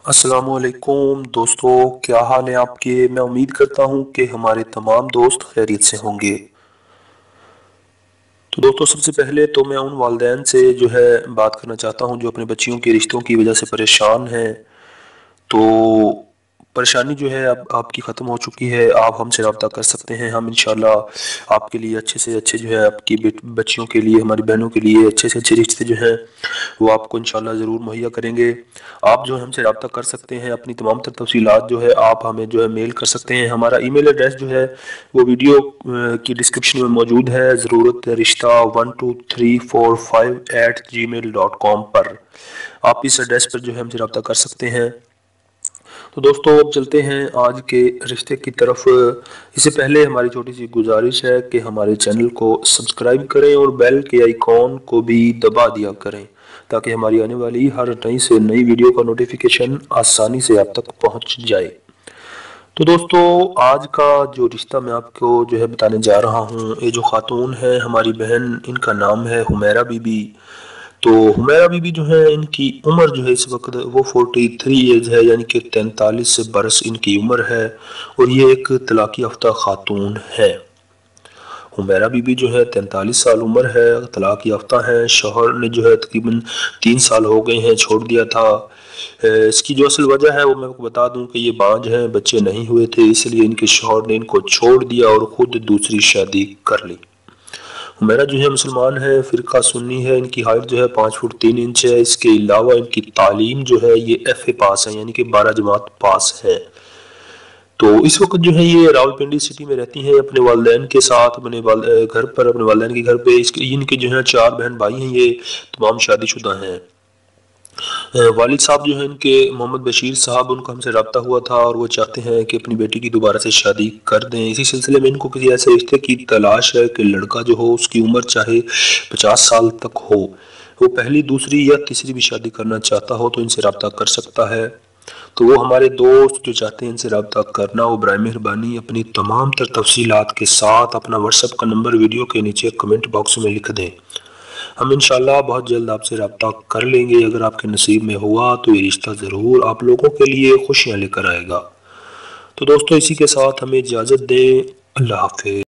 अस्सलाम वालेकुम दोस्तों, क्या हाल है आपके। मैं उम्मीद करता हूँ कि हमारे तमाम दोस्त खैरियत से होंगे। तो दोस्तों, सबसे पहले तो मैं उन वालिदैन से जो है बात करना चाहता हूँ जो अपने बच्चियों के रिश्तों की वजह से परेशान हैं। तो परेशानी जो है अब आपकी ख़त्म हो चुकी है, आप हमसे रब्ता कर सकते हैं। हम इंशाल्लाह आपके लिए अच्छे से अच्छे जो है आपकी बच्चियों के लिए, हमारी बहनों के लिए अच्छे से अच्छे रिश्ते जो हैं वो आपको इंशाल्लाह ज़रूर मुहैया करेंगे। आप जो है हमसे रब्ता कर सकते हैं, अपनी तमाम तर तफसीलात जो है आप हमें जो है मेल कर सकते हैं। हमारा ईमेल एड्रेस जो है वो वीडियो की डिस्क्रिप्शन में मौजूद है, ज़रूरत रिश्ता 12345@gmail.com पर। आप इस एड्रेस पर जो है हमसे रब्ता कर सकते हैं। तो दोस्तों, अब चलते हैं आज के रिश्ते की तरफ। इससे पहले हमारी छोटी सी गुजारिश है कि हमारे चैनल को सब्सक्राइब करें और बेल के आइकॉन को भी दबा दिया करें, ताकि हमारी आने वाली हर नई से नई वीडियो का नोटिफिकेशन आसानी से आप तक पहुंच जाए। तो दोस्तों, आज का जो रिश्ता मैं आपको जो है बताने जा रहा हूँ, ये जो खातून है हमारी बहन, इनका नाम है हुमैरा बीबी। तो हुमैरा बीबी जो है, इनकी उम्र जो है इस वक्त वो 43 एज है, यानी कि 43 बरस इनकी उम्र है। और ये एक तलाक़ याफ्ता खातून है। हुमैरा बीबी जो है 43 साल उम्र है, तलाक़ याफ्ता है। शौहर ने जो है तकरीबन 3 साल हो गए हैं छोड़ दिया था। इसकी जो असल वजह है वो मैं आपको बता दूं कि ये बांझ हैं, बच्चे नहीं हुए थे, इसलिए इनके शौहर ने इनको छोड़ दिया और ख़ुद दूसरी शादी कर ली। हुमैरा जो है मुसलमान है, फ़िरका सुन्नी है। इनकी हाइट जो है 5 फुट 3 इंच है। इसके अलावा इनकी तालीम जो है ये FA पास है, यानी कि 12 जमात पास है। तो इस वक्त जो है ये रावलपिंडी सिटी में रहती हैं अपने वालिदैन के साथ, अपने घर पर, अपने वालिदैन के घर पे। इसके इनके जो है 4 बहन भाई हैं, ये तमाम शादीशुदा हैं। वालिद साहब जो है इनके मोहम्मद बशीर साहब, उनका हमसे रब्ता हुआ था और वो चाहते हैं कि अपनी बेटी की दोबारा से शादी कर दें। इसी सिलसिले में इनको किसी ऐसे रिश्ते की तलाश है कि लड़का जो हो उसकी उम्र चाहे 50 साल तक हो, वो पहली, दूसरी या तीसरी भी शादी करना चाहता हो तो इनसे रब्ता कर सकता है। तो वो हमारे दोस्त जो चाहते हैं इनसे रब्ता करना, वो बराए मेहरबानी अपनी तमाम तर तफसीलात के साथ अपना व्हाट्सएप का नंबर वीडियो के नीचे कमेंट बॉक्स में लिख दें। हम इंशाल्लाह बहुत जल्द आपसे रब्ता कर लेंगे। अगर आपके नसीब में हुआ तो ये रिश्ता ज़रूर आप लोगों के लिए खुशियाँ लेकर आएगा। तो दोस्तों, इसी के साथ हमें इजाज़त दें। अल्लाह हाफ़िज़।